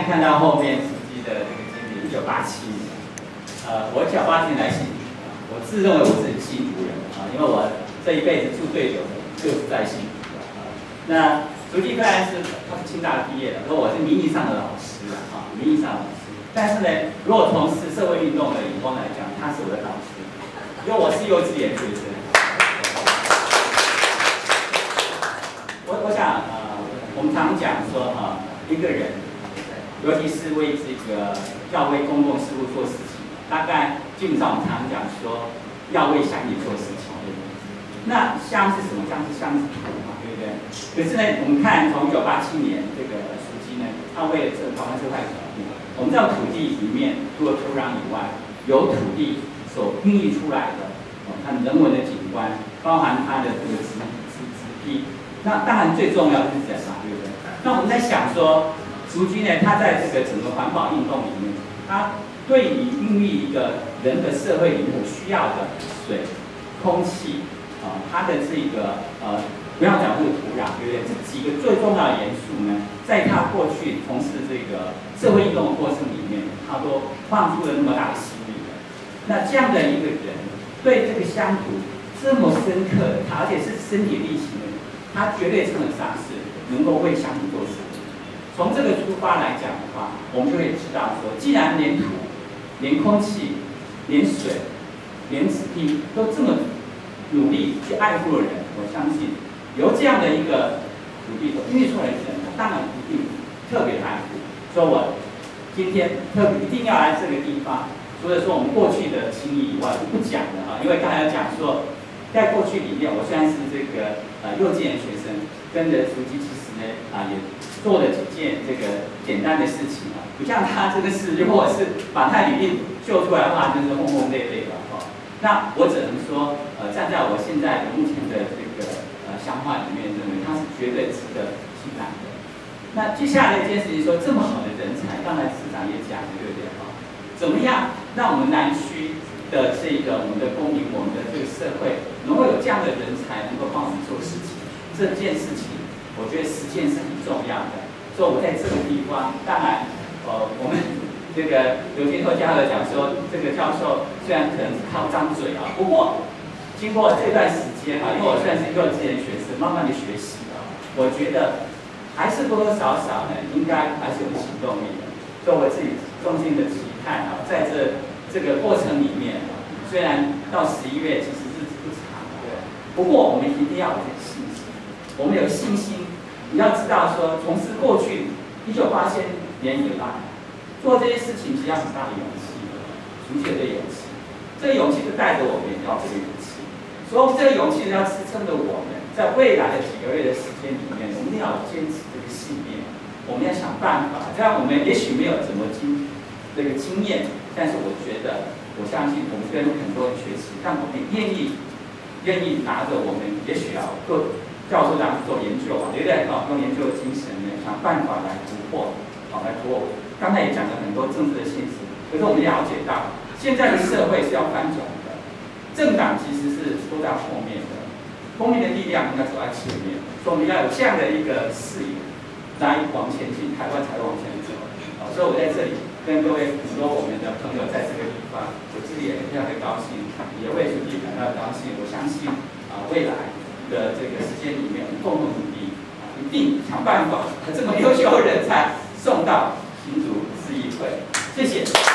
看到后面实际的这个经历，1987年，我1987年来新竹，我自认为我是新竹人啊，因为我这一辈子住最久的就是在新竹那竹基虽然是他是清大毕业的，说我是名义上的老师啊，名义上的老师，但是呢，如果从事社会运动的眼光来讲，他是我的导师，因为我是幼稚园学生。我想我们常讲说一个人，尤其是为这个要为公共事务做事情，大概基本上我们常讲说要为乡里做事情。那乡是什么？乡是土嘛，对不对？可是呢，我们看从1987年这个书记呢，他为了这台湾社会革命，我们知道土地里面除了土壤以外，有土地所孕育出来的它人文的景观，包含它的这个植批。那当然最重要的是人嘛，对不对？那我们在想说，竹居呢，它在这个整个环保运动里面，它对于孕育一个人的社会里面需要的水、空气。它的这个不要讲这个土壤，对不对？这几个最重要的元素呢，在他过去从事这个社会运动的过程里面，他都放出了那么大的心力的。那这样的一个人，对这个乡土这么深刻的，而且是身体力行的，他绝对称得上是能够为乡土做事。从这个出发来讲的话，我们就可以知道说，既然连土、连空气、连水、连植被都这么努力去爱护的人，我相信由这样的一个土地所孕育出来的人，当然一定特别爱护。所以我今天特别一定要来这个地方，除了说我们过去的情谊以外，我不讲了因为刚才讲说，在过去里面，我虽然是这个幼稚园学生，跟着书记其实呢也做了几件这个简单的事情不像他这个事，如果是把他履历秀出来的话，真是轰轰烈烈了那我只能说，站在我现在目前的这个想法里面，认为它是绝对值得信赖的。那接下来的一件事情说，这么好的人才，刚才市长也讲的对不对怎么样让我们南区的这个我们的公民，我们的这个社会，能够有这样的人才，能够帮我们做事情？这件事情，我觉得实践是很重要的。所以我在这个地方，当然，我们。这个刘金拓教授讲说，这个教授虽然可能是靠张嘴不过经过这段时间因为我虽然是幼稚园学生，慢慢的学习我觉得还是多多少少呢，应该还是有行动力的。所以我自己衷心的期盼在这个过程里面虽然到11月其实日子不长不过我们一定要有信心。我们有信心，你要知道说，从事过去1980年以来。做这些事情是要很大的勇气，足够的勇气。这个勇气就带着我们也要这个勇气，所以这个勇气要支撑着我们，在未来的几个月的时间里面，我们一定要坚持这个信念。我们要想办法，这样我们也许没有怎么这个经验，但是我觉得，我相信我们跟很多人学习，但我们愿意拿着我们也许要做教授这样做研究对不对？用研究的精神呢，想办法来突破，来突破。刚才也讲了很多政治的现实，可是我们了解到，现在的社会是要翻转的，政党其实是都在后面的，公民的力量应该走在前面，所以我们要有这样的一个视野来往前进，台湾才会往前走。所以我在这里跟各位很多我们的朋友在这个地方，我自己也非常的高兴，也为书记感到高兴。我相信未来的这个时间里面，我们共同努力一定想办法把这么优秀的人才送到新竹市议会，谢谢。